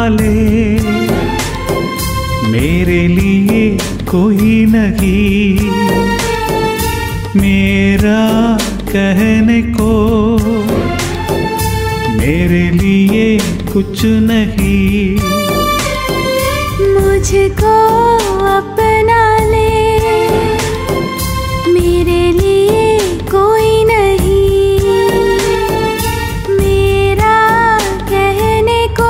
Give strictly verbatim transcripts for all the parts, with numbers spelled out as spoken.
ले, मेरे लिए कोई नहीं, मेरा कहने को मेरे लिए कुछ नहीं। मुझको अपना ले, मेरे लिए कोई नहीं, मेरा कहने को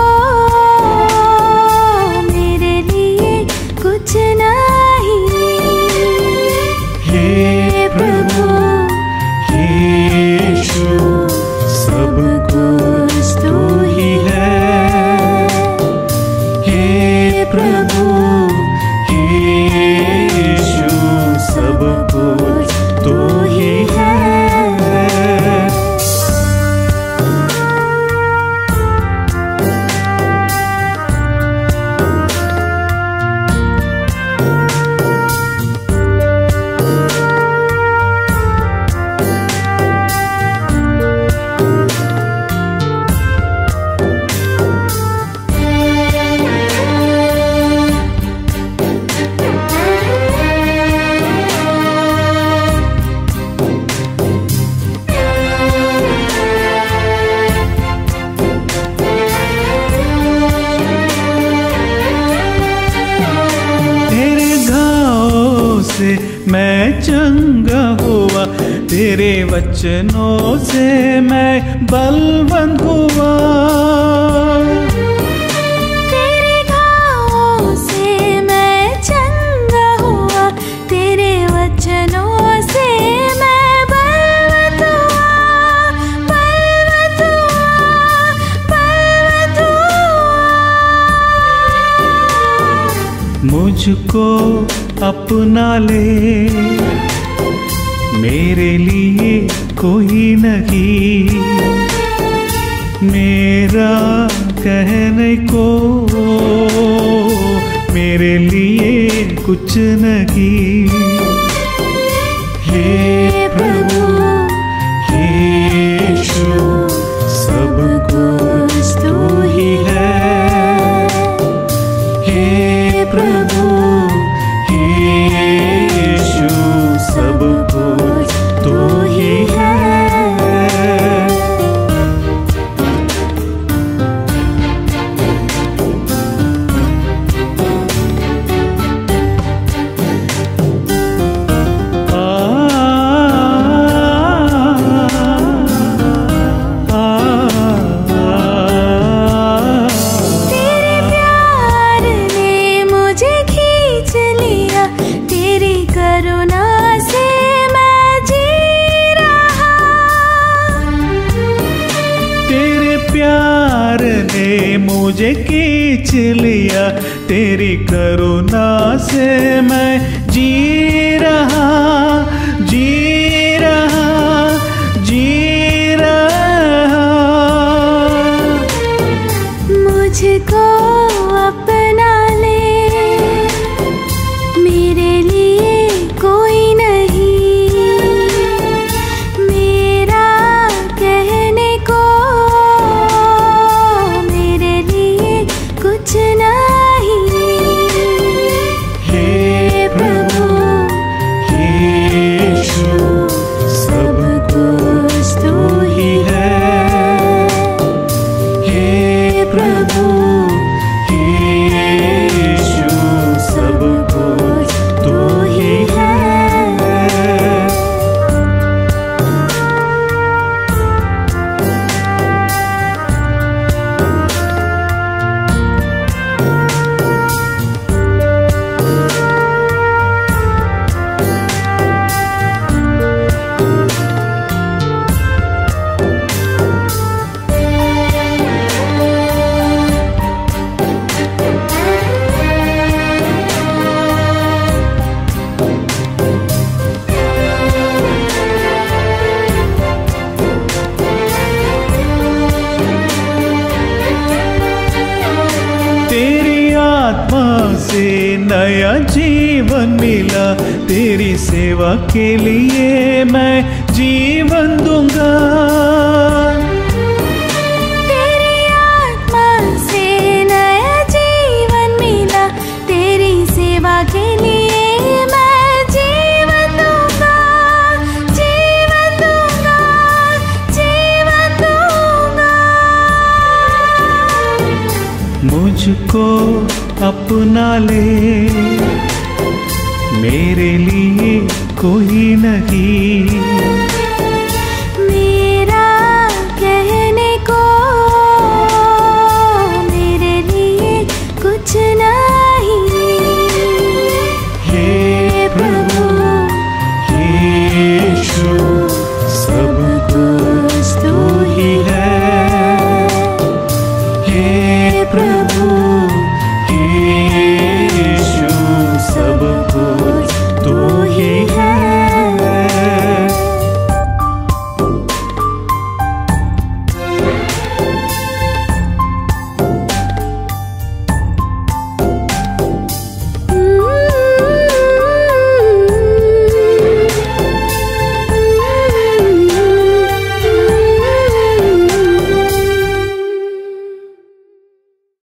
मेरे लिए कुछ नहीं। हे प्रभु हे यीशु, सब कुछ तू ही है। हे प्रभु हे यीशु, सब कुछ तू ही है। मैं चंगा हुआ, तेरे वचनों से मैं बलवंत हुआ। तेरे घावों से मैं चंगा हुआ, तेरे वचनों से मैं बलवंत हुआ, बलवंत हुआ, बलवंत हुआ। मुझको अपना ले, मेरे लिए कोई नहीं, मेरा कहने को मेरे लिए कुछ नहीं। हे प्रभु हे यीशु, सब कुछ तू ही है। हे प्रभु यीशु, सब कुछ तू ही है। मुझे खींच लिया, तेरी करुणा से मैं जी रहा, जी रहा, जी रहा। मुझको अपना ले, मेरे लिए कोई नहीं, मेरा कहने को कुछ नहीं। हे प्रभु हे यीशु, सब कुछ तू ही है। हे प्रभु हे यीशु, सब कुछ तू ही है। नया जीवन मिला, तेरी सेवा के लिए मैं जीवन दूंगा। तेरी आत्मा से नया मुझको अपना ले, मेरे लिए कोई नहीं